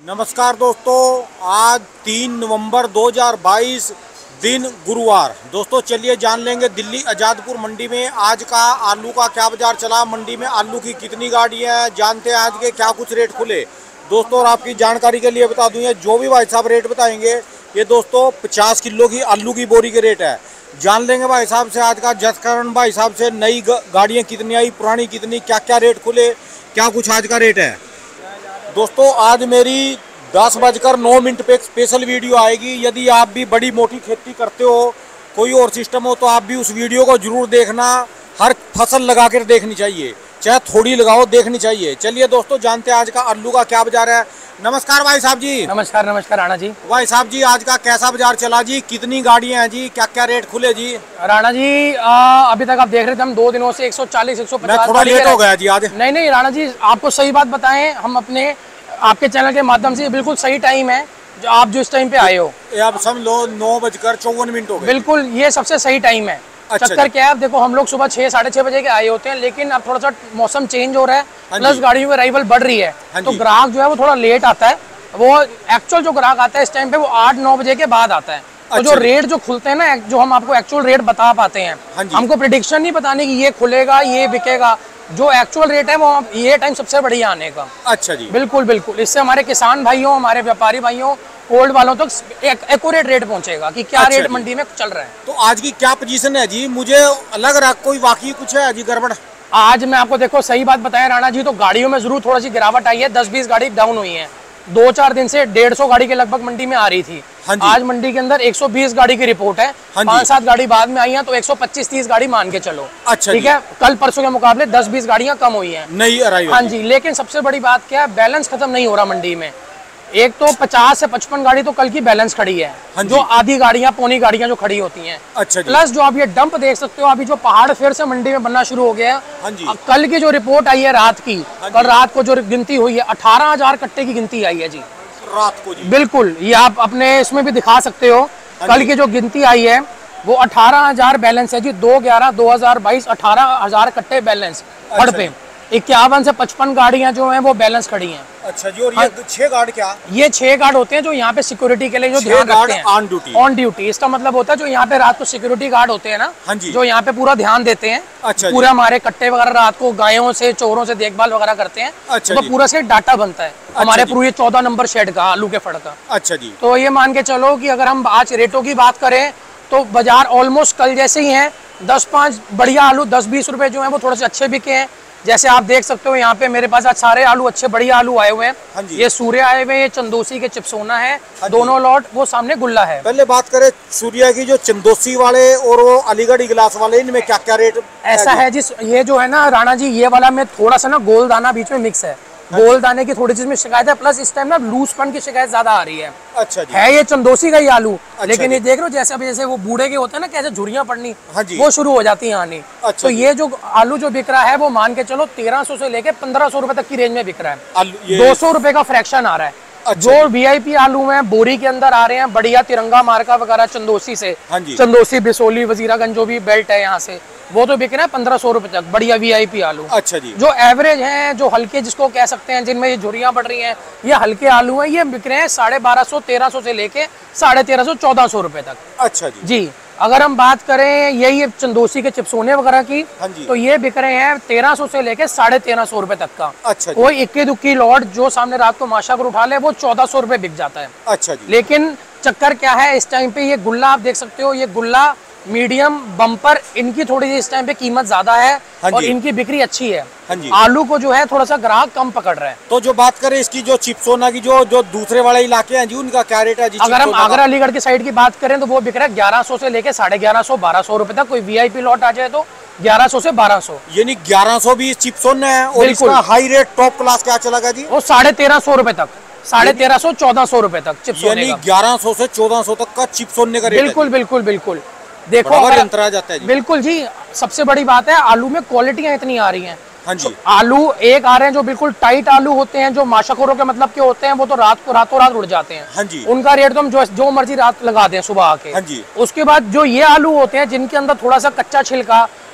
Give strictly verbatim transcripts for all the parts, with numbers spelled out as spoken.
नमस्कार दोस्तों, आज तीन नवंबर दो हज़ार बाईस दिन गुरुवार। दोस्तों चलिए जान लेंगे दिल्ली आज़ादपुर मंडी में आज का आलू का क्या बाजार चला, मंडी में आलू की कितनी गाड़ियां हैं, जानते हैं आज के क्या कुछ रेट खुले। दोस्तों और आपकी जानकारी के लिए बता दूं, ये जो भी भाई साहब रेट बताएंगे ये दोस्तों पचास किलो की आलू की बोरी के रेट है। जान लेंगे भाई साहब से आज का जसकरण भाई साहब से नई गाड़ियाँ कितनी आई, पुरानी कितनी, क्या क्या रेट खुले, क्या कुछ आज का रेट है। दोस्तों आज मेरी दस बजकर नौ मिनट पे स्पेशल वीडियो आएगी। यदि आप भी बड़ी मोटी खेती करते हो, कोई और सिस्टम हो, तो आप भी उस वीडियो को जरूर देखना। हर फसल लगा कर देखनी चाहिए, चाहे थोड़ी लगाओ, देखनी चाहिए। चलिए दोस्तों जानते हैं आज का आलू का क्या बाजार है। नमस्कार भाई साहब जी। नमस्कार नमस्कार राणा जी। भाई साहब जी आज का कैसा बाजार चला जी, कितनी गाड़ियां हैं जी, क्या क्या रेट खुले जी। राणा जी आ, अभी तक आप देख रहे थे हम दो दिनों से एक सौ चालीस एक सौ पचास थोड़ा लेट हो गया जी आज। नहीं नहीं राणा जी, आपको सही बात बताएं, हम अपने आपके चैनल के माध्यम से बिल्कुल सही टाइम है जो आप जो इस टाइम पे आए हो। अब समझ लो नौ बजकर चौवन मिनट हो गए। बिल्कुल ये सबसे सही टाइम है। अच्छा चक्कर क्या है, आप देखो हम लोग सुबह छह साढ़े छह बजे के आए होते हैं, लेकिन अब थोड़ा सा मौसम चेंज हो रहा है, प्लस गाड़ियों की अराइवल बढ़ रही है, तो ग्राहक जो है वो थोड़ा लेट आता है। वो एक्चुअल जो ग्राहक आता है इस टाइम पे वो आठ नौ बजे के बाद आता है। तो जो रेट जो खुलते हैं ना, जो हम आपको एक्चुअल रेट बता पाते हैं, हमको प्रेडिक्शन नहीं बताने की ये खुलेगा ये बिकेगा। जो एक्चुअल रेट है वो ये टाइम सबसे बढ़िया आने का। अच्छा जी, बिल्कुल बिल्कुल। इससे हमारे किसान भाइयों, हमारे व्यापारी भाइयों, कोल्ड वालों तक तो एक एक्यूरेट रेट पहुंचेगा कि क्या अच्छा रेट मंडी में चल रहा है। तो आज की क्या पोजीशन है जी, मुझे लग रहा कोई वाकई कुछ है जी गड़बड़। आज मैं आपको देखो सही बात बताया राणा जी, तो गाड़ियों में जरूर थोड़ी सी गिरावट आई है, दस बीस गाड़ी डाउन हुई है। दो चार दिन से डेढ़ सौ गाड़ी के लगभग मंडी में आ रही थी। आज मंडी के अंदर एक सौ बीस गाड़ी की रिपोर्ट है, पांच सात गाड़ी बाद में आई हैं, तो एक सौ पच्चीस तीस गाड़ी मान के चलो। अच्छा ठीक है, कल परसों के मुकाबले दस बीस गाड़ियां कम हुई हैं। नहीं अराइव। हाँ जी, लेकिन सबसे बड़ी बात क्या है, बैलेंस खत्म नहीं हो रहा मंडी में। एक तो पचास से पचपन गाड़ी तो कल की बैलेंस खड़ी है, जो आधी गाड़ियां पौनी गाड़ियां जो खड़ी होती हैं। अच्छा जी। प्लस जो आप ये डंप देख सकते हो, अभी जो पहाड़ फिर से मंडी में बनना शुरू हो गया है। कल की जो रिपोर्ट आई है रात की, कल रात को जो गिनती हुई है अठारह हजार कट्टे की गिनती आई है जी रात को जी। बिल्कुल, ये आप अपने इसमें भी दिखा सकते हो। कल की जो गिनती आई है वो अठारह हजार बैलेंस है जी। दो ग्यारह दो हजार बाईस अठारह हजार कट्टे बैलेंस हड़ पे। इक्यावन से पचपन गाड़ियां जो हैं वो बैलेंस खड़ी हैं। अच्छा जी। और ये छह गार्ड क्या? ये छह गार्ड होते हैं जो यहाँ पे सिक्योरिटी के लिए जो ध्यान रखते हैं, ऑन ड्यूटी। ऑन ड्यूटी इसका मतलब होता है जो यहाँ पे रात को सिक्योरिटी गार्ड होते हैं ना, जो यहाँ पे पूरा ध्यान देते हैं। अच्छा, पूरा हमारे कट्टे वगैरह रात को गायों से चोरों से देखभाल वगैरह करते हैं। अच्छा, तो पूरा से डाटा बनता है हमारे पूरे चौदह नंबर शेड का, आलू के फड़ का। अच्छा जी। तो ये मान के चलो कि अगर हम आज रेटों की बात करें तो बाजार ऑलमोस्ट कल जैसे ही है। दस पाँच बढ़िया आलू दस बीस रुपए जो है वो थोड़े से अच्छे बिके हैं। जैसे आप देख सकते हो यहाँ पे मेरे पास आज सारे आलू अच्छे बढ़िया आलू आए हुए हैं। ये सूर्य आए हुए हैं, ये चंदोसी के चिपसोना है, दोनों लॉट, वो सामने गुल्ला है। पहले बात करें सूर्या की, जो चंदोसी वाले और वो अलीगढ़ इगलास वाले, इनमें क्या क्या रेट? ऐसा है जिस ये जो है ना राणा जी, ये वाला में थोड़ा सा ना गोल दाना बीच में मिक्स है। गोल दाने की थोड़ी चीज में शिकायत है, प्लस इस टाइम ना लूजपन की शिकायत ज्यादा आ रही है। अच्छा जी। है ये चंदोसी का ही आलू। अच्छा, लेकिन ये देख रहे हो जैसे अभी जैसे वो बूढ़े के होते हैं ना, कैसे झुर्रियां पड़नी, वो शुरू हो जाती है आनी। अच्छा, तो ये जो आलू जो बिक रहा है वो मान के चलो तेरह सौ से लेके पंद्रह सौ रुपए तक की रेंज में बिक रहा है। दो सौ रुपए का फ्रैक्शन आ रहा है। अच्छा, जो वीआईपी आलू हैं बोरी के अंदर आ रहे हैं बढ़िया तिरंगा मार्का वगैरह चंदोसी से, चंदोसी बिसोली वजीरागंज जो भी बेल्ट है यहाँ से, वो तो बिक रहे हैं पंद्रह सौ रुपए तक बढ़िया वीआईपी आलू। अच्छा जी। जो एवरेज हैं, जो हल्के जिसको कह सकते हैं, जिनमें ये झुर्रियां पड़ रही हैं, ये हल्के आलू हैं, ये बिक रहे हैं साढ़े बारह सौ तेरह सौ से लेके साढ़े तेरह सौ चौदह सौ रुपए तक। अच्छा जी। जी अगर हम बात करें यही चंदोसी के चिपसोने वगैरह की, तो ये बिक रहे हैं तेरह सौ से लेके साढ़े तेरह सौ रुपए तक का। अच्छा, कोई इक्की दुक्की लॉट जो सामने रात को माशा पर उठा ले वो चौदह सौ रुपए बिक जाता है। अच्छा जी। लेकिन चक्कर क्या है, इस टाइम पे ये गुल्ला आप देख सकते हो, ये गुल्ला मीडियम बम्पर, इनकी थोड़ी सी इस टाइम पे कीमत ज्यादा है और इनकी बिक्री अच्छी है। आलू को जो है थोड़ा सा ग्राहक कम पकड़ रहा है। तो जो बात करें इसकी, जो चिपसोना की जो जो दूसरे वाले इलाके हैं जी, उनका क्या रेट है जी? अगर हम आगरा अलीगढ़ की साइड की बात करें तो वो बिक रहा है ग्यारह सौ से लेके साढ़े ग्यारह सौ बारह सौ रुपए तक। कोई वीआईपी लॉट आ जाए तो ग्यारह सौ से बारह सौ, यानी ग्यारह सौ भी चिपसोना है। और इसका हाई रेट टॉप क्लास क्या चलेगा जी? वो साढ़े तेरह सौ रुपए तक, साढ़े तेरह सौ चौदह सौ रुपए तक चिपसोने का। ग्यारह सौ से चौदह सौ तक का चिपसोने का रेट। बिल्कुल बिल्कुल बिल्कुल। देखो अंतर आ जाता है जी। बिल्कुल जी। सबसे बड़ी बात है आलू में क्वालिटियां इतनी आ रही हैं। हाँ जी। आलू एक आ रहे हैं जो बिल्कुल टाइट आलू होते हैं, जो माशाखोरों के मतलब के होते हैं, वो तो रात को रातों रात उड़ जाते हैं। हाँ जी। उनका रेट तो हम जो जो मर्जी रात लगा दें सुबह आके। हाँ जी। उसके बाद जो ये आलू होते हैं जिनके अंदर थोड़ा सा कच्चा छिलका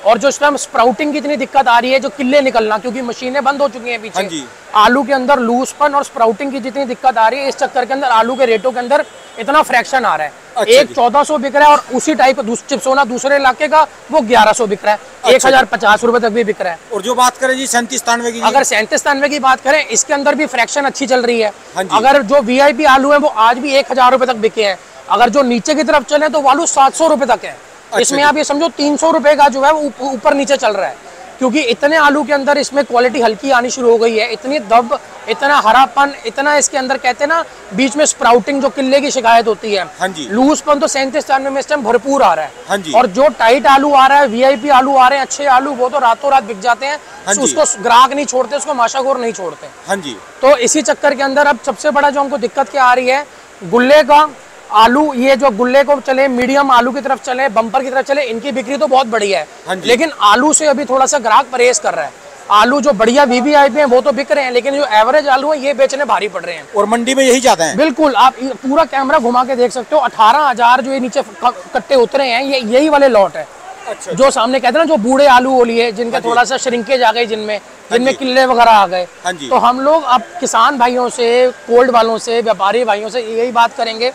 और जो इस टाइम स्प्राउटिंग की इतनी दिक्कत आ रही है, जो किले निकलना, क्योंकि मशीनें बंद हो चुकी हैं पीछे, आलू के अंदर लूजपन और स्प्राउटिंग की जितनी दिक्कत आ रही है, इस चक्कर के अंदर आलू के रेटों के अंदर इतना फ्रैक्शन आ रहा है। अच्छा, एक चौदह सौ बिक रहा है और उसी टाइप चिप्सोना दूसरे इलाके का वो ग्यारह सौ बिक रहा है। अच्छा, एक हजार पचास रुपए तक भी बिक रहा है। और जो बात करें जी सैंतीस तानवे की, अगर सैंतीस तानवे की बात करें, इसके अंदर भी फ्रैक्शन अच्छी चल रही है। अगर जो वीआईपी आलू है वो आज भी एक हजार रुपए तक बिके हैं। अगर जो नीचे की तरफ चले तो वो आलू सात सौ रुपए तक है। अच्छा, इसमें आप ये समझो तीन सौ रुपए का जो है वो ऊपर नीचे चल रहा है, क्योंकि इतने आलू के अंदर इसमें क्वालिटी हल्की आनी शुरू हो गई है। इतनी दब, इतना हरापन, इतना इसके अंदर कहते हैं ना बीच में स्प्राउटिंग जो किले की शिकायत होती है, लूजपन तो सैंतीस तानवे में इस टाइम भरपूर आ रहा है। हाँ जी। और जो टाइट आलू आ रहा है, वीआईपी आलू आ रहे हैं, अच्छे आलू, वो तो रातों रात बिक जाते हैं। हाँ, उसको ग्राहक नहीं छोड़ते, उसको माशागोर नहीं छोड़ते। हाँ जी। तो इसी चक्कर के अंदर अब सबसे बड़ा जो हमको दिक्कत क्या आ रही है, गुल्ले का आलू, ये जो गुल्ले को चले, मीडियम आलू की तरफ चले, बम्पर की तरफ चले, इनकी बिक्री तो बहुत बढ़िया है। हाँ, लेकिन आलू से अभी थोड़ा सा ग्राहक परहेज कर रहा है। आलू जो बढ़िया वीवीआईपी हैं वो तो बिक रहे हैं, लेकिन जो एवरेज आलू है ये बेचने भारी पड़ रहे हैं। और मंडी में यही जाते हैं। बिल्कुल, आप पूरा कैमरा घुमा के देख सकते हो। अठारह हजार जो ये नीचे कट्टे उतरे हैं, ये यही वाले लॉट है। अच्छा, जो सामने कहते हैं ना, जो बूढ़े आलू हो लिए, जिनके थोड़ा सा श्रिंकेज आ गई, जिनमें जिनमें किले वगैरह आ गए। तो हम लोग अब किसान भाइयों से, कोल्ड वालों से, व्यापारी भाइयों से यही बात करेंगे,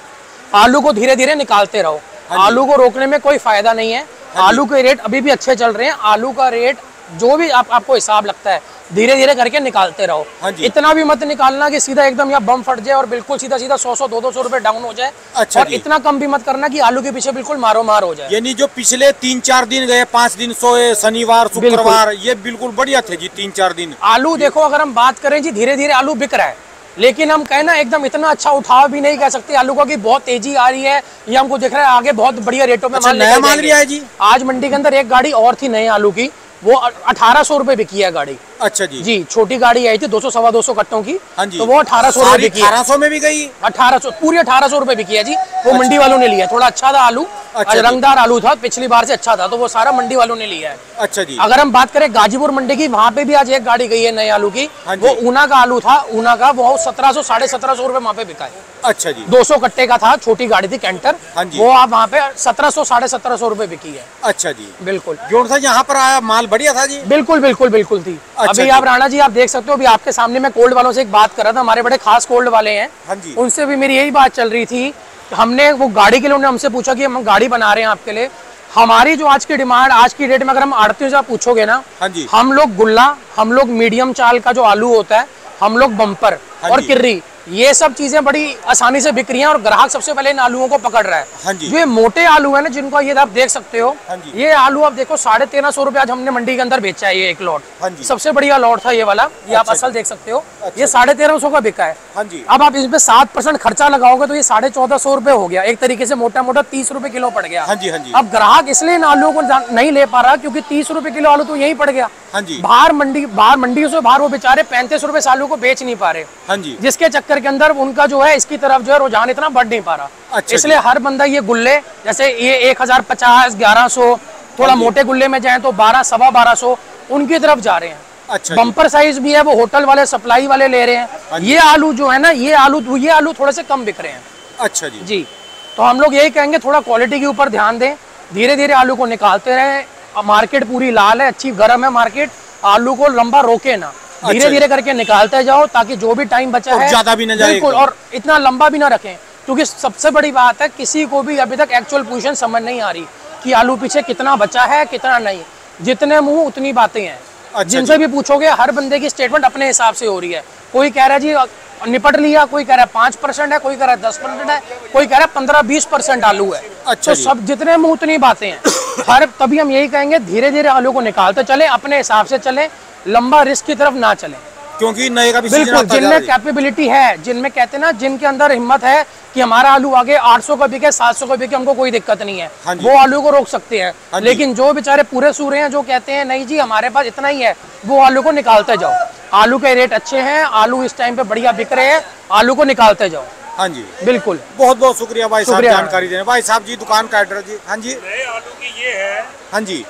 आलू को धीरे धीरे निकालते रहो। आलू को रोकने में कोई फायदा नहीं है। आलू के रेट अभी भी अच्छे चल रहे हैं। आलू का रेट जो भी आप, आपको हिसाब लगता है, धीरे धीरे करके निकालते रहो। इतना भी मत निकालना कि सीधा एकदम या बम फट जाए और बिल्कुल सीधा सीधा सौ सौ दो दो सौ रुपए डाउन हो जाए। अच्छा, और इतना कम भी मत करना कि आलू के पीछे बिल्कुल मारो मार हो जाए। यानी जो पिछले तीन चार दिन गए, पांच दिन सोए, शनिवार शुक्रवार, ये बिल्कुल बढ़िया थे जी। तीन चार दिन आलू देखो, अगर हम बात करें जी, धीरे धीरे आलू बिक रहा है, लेकिन हम कहना एकदम इतना अच्छा उठाव भी नहीं कह सकते आलू का कि बहुत तेजी आ रही है। ये हमको दिख रहा है आगे बहुत बढ़िया रेटों में। अच्छा, नया माल लिया है जी। आज मंडी के अंदर एक गाड़ी और थी नए आलू की, वो अठारह सौ रुपए बिकी है गाड़ी। अच्छा जी। जी, छोटी गाड़ी आई थी दो सौ सवा दो सौ कट्टों की। हाँ जी। तो वो अठारह सौ रुपए बिकी है। अठारह सौ में भी गई, अठारह सौ पूरी अठारह सौ रुपए बिकी है जी। वो अच्छा, मंडी वालों ने लिया, थोड़ा अच्छा था आलू। अच्छा, रंगदार आलू था, पिछली बार से अच्छा था, तो वो सारा मंडी वालों ने लिया है। अच्छा जी। अगर हम बात करें गाजीपुर मंडी की, वहाँ पे भी आज एक गाड़ी गई है नए आलू की। वो ऊना का आलू था, ऊना का, वो सत्रह सौ साढ़े सत्रह सौ रुपए वहाँ पे बिका है। अच्छा जी। दो सौ कट्टे का था, छोटी गाड़ी थी कैंटर। वो आप वहाँ पे सत्रह सौ साढ़े सत्रह सौ रुपए बिकी है। अच्छा जी। बिल्कुल। जो यहाँ पर आया माल बढ़िया था जी। बिल्कुल बिल्कुल बिल्कुल थी। अभी आप राणा जी आप देख सकते हो, अभी आपके सामने मैं कोल्ड वालों से एक बात कर रहा था, हमारे बड़े खास कोल्ड वाले हैं। हाँ जी। उनसे भी मेरी यही बात चल रही थी। हमने वो गाड़ी के लिए उन्होंने हमसे पूछा कि हम गाड़ी बना रहे हैं आपके लिए। हमारी जो आज की डिमांड, आज की डेट में अगर हम आड़तियों से आप पूछोगे ना, हाँ जी, हम लोग गुल्ला, हम लोग मीडियम चाल का जो आलू होता है, हम लोग बम्पर और किर्री, ये सब चीजें बड़ी आसानी से बिक रही हैं और ग्राहक सबसे पहले इन आलूओं को पकड़ रहा है। हाँ जी। जो ये मोटे आलू है ना, जिनको ये आप देख सकते हो, हाँ जी, ये आलू आप देखो साढ़े तेरह सौ रुपए आज हमने मंडी के अंदर बेचा है ये एक लॉट। हाँ जी। सबसे बढ़िया लॉट था ये वाला, ये आप असल देख सकते हो, ये साढ़े तेरह सौ का बिका है। हाँ जी। अब आप इसमें सात परसेंट खर्चा लगाओगे तो ये साढ़े चौदह सौ रुपए हो गया, एक तरीके से मोटा मोटा तीस रुपए किलो पड़ गया। हाँ जी, हाँ जी। अब ग्राहक इसलिए इन आलूओं को नहीं ले पा रहा क्योंकि तीस रुपए किलो आलू तो यही पड़ गया। हाँ जी। बाहर मंडी, बाहर मंडियों से बाहर वो बेचारे पैंतीस रुपए आलू को बेच नहीं पा रहे। हाँ जी। जिसके चक्कर के अंदर उनका जो है इसकी तरफ जो है रुझान इतना बढ़ नहीं पा रहा। अच्छा, इसलिए हर बंदा ये गुल्ले, जैसे ये एक हजार पचास, ग्यारह सौ, थोड़ा मोटे गुल्ले में जाए तो बारह सवा बारह सौ, उनकी तरफ जा रहे हैं। अच्छा, बम्पर साइज भी है, वो होटल वाले, सप्लाई वाले ले रहे हैं। ये आलू जो है ना, ये आलू ये आलू थोड़े से कम बिक रहे हैं। अच्छा जी। जी, तो हम लोग यही कहेंगे थोड़ा क्वालिटी के ऊपर ध्यान दें, धीरे धीरे आलू को निकालते रहे। मार्केट पूरी लाल है, अच्छी गर्म है मार्केट, आलू को लंबा रोके ना, धीरे धीरे करके निकालते जाओ ताकि जो भी टाइम बचा है ज्यादा भी न जाए, बिल्कुल, और इतना लंबा भी ना रखें। क्योंकि सबसे बड़ी बात है, किसी को भी अभी तक एक्चुअल पोजीशन समझ नहीं आ रही कि आलू पीछे कितना बचा है कितना नहीं। जितने मुंह उतनी बातें हैं। अच्छा, जिनसे भी पूछोगे हर बंदे की स्टेटमेंट अपने हिसाब से हो रही है। कोई कह रहा है जी निपट लिया, कोई कह रहा है पांच परसेंट है, कोई कह रहा है दस परसेंट है, कोई कह रहा है पंद्रह बीस परसेंट आलू है। अच्छा, तो सब जितने मुंह उतनी बातें हैं। हर तभी हम यही कहेंगे धीरे धीरे आलू को निकालते चले, अपने हिसाब से चले, लंबा रिस्क की तरफ ना चले, क्योंकि नए का भी बिल्कुल जिनमें कैपेबिलिटी है, जिनमें कहते हैं ना, जिनके अंदर हिम्मत है कि हमारा आलू आगे आठ सौ का बिके, सात सौ का बिके, हमको कोई दिक्कत नहीं है। हाँ, वो आलू को रोक सकते हैं। हाँ, लेकिन जो बेचारे पूरे सूरे हैं, जो कहते हैं नहीं जी हमारे पास इतना ही है, वो आलू को निकालते जाओ। आलू के रेट अच्छे हैं, आलू इस टाइम पे बढ़िया बिक रहे हैं, आलू को निकालते जाओ। हाँ जी, बिल्कुल। बहुत बहुत शुक्रिया भाई साहब जानकारी देने। भाई साहब जी दुकान का एड्रेस जी। हाँ जी। नए आलू की ये है। हाँ जी,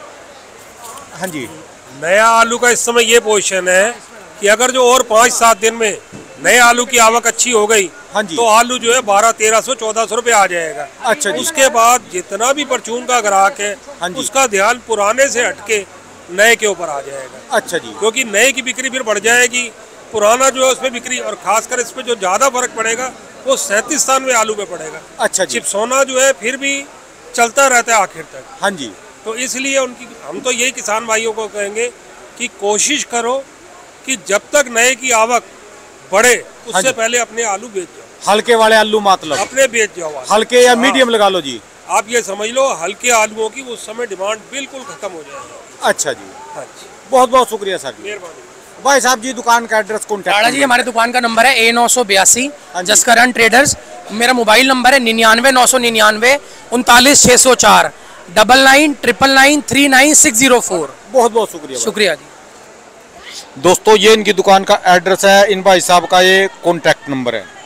हाँ जी। नया आलू का इस समय ये पोजीशन है कि अगर जो और पाँच सात दिन में नए आलू की आवक अच्छी हो गई, हाँ जी, तो आलू जो है बारह तेरह सौ चौदह सौ रुपए आ जाएगा। अच्छा जी। उसके बाद जितना भी परचून का ग्राहक है, हाँ जी, उसका ध्यान पुराने से हटके नए के ऊपर आ जाएगा। अच्छा जी, क्योंकि नए की बिक्री फिर बढ़ जाएगी, पुराना जो है उसमें बिक्री, और खासकर इसमें जो ज्यादा फर्क पड़ेगा वो सैंतीस स्थानवे आलू पे पड़ेगा। अच्छा जी, चिपसोना जो है फिर भी चलता रहता है आखिर तक। हाँ जी, तो इसलिए उनकी हम तो यही किसान भाइयों को कहेंगे कि कोशिश करो कि जब तक नए की आवक बढ़े उससे हाँ जी, पहले अपने आलू बेच जाओ। हल्के वाले आलू मतलब अपने बेच जाओ आलू। हल्के या हाँ, मीडियम लगा लो जी। आप ये समझ लो हल्के आलूओं की उस समय डिमांड बिल्कुल खत्म हो जाएगी। अच्छा जी, हाँ जी, बहुत बहुत शुक्रिया सर जी। मेहरबानी। भाई साहब जी दुकान का एड्रेस टाड़ा कॉन्टैक्ट जी हमारे दुकान का नंबर है ए नौ सौ बयासी हाँ जी। जसकरण ट्रेडर्स। मेरा मोबाइल नंबर है निन्यानवे नौ सौ निन्यानवे उनतालीस छः सौ चार double nine triple nine three nine six zero four. बहुत बहुत शुक्रिया। शुक्रिया जी। दोस्तों ये इनकी दुकान का एड्रेस है, इन भाई साहब का ये कॉन्टैक्ट नंबर है।